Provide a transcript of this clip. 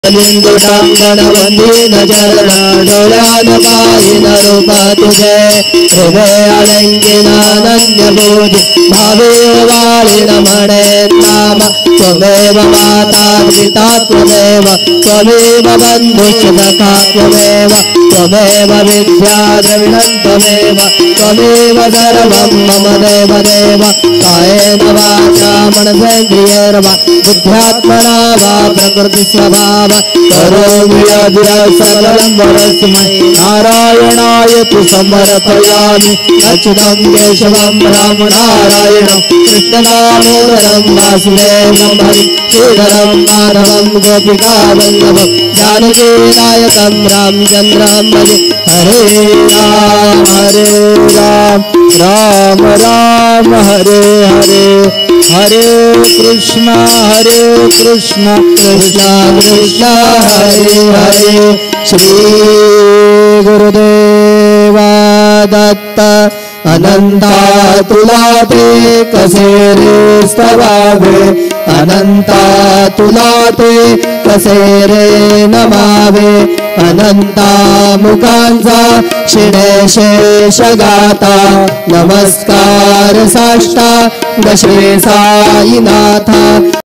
गणवंदीन चरणाडोलानपायिन रूप तुझे हृदयालङ्गिनानन्यभूति भावेवालिन मणे नाम त्वमेव माता पिता त्वमेव त्वमेव बन्धुश्च सखा त्वमेव त्वमेव विद्या द्रविणं त्वमेव त्वमेव सर्वं मम देव देव कायेन वाचा मनसेन्द्रियैर्वा बुद्ध्यात्मना वा प्रकृतिस्वभाव करोमि यद्यत् सकलं वरस्मै नारायणाय तु समर्पयामि अच्युतं केशवं रामनारायणं कृष्णदामोदरं वासुदेवं हरिं श्रीधरं माधवं गोपिकावल्लभं जानकीनायकं रामचन्द्रं भजे हरे राम राम राम हरे हरे हरे कृष्ण कृष्ण कृष्ण हरे हरे श्री गुरुदेव दत्त अनंता तुलाते कसेरे स्तवावे अनंता तुलाते कसेरे नमावे अनंता मुखांचा शिणे शेष गाता नमस्कार साष्टांग श्री साईनाथा।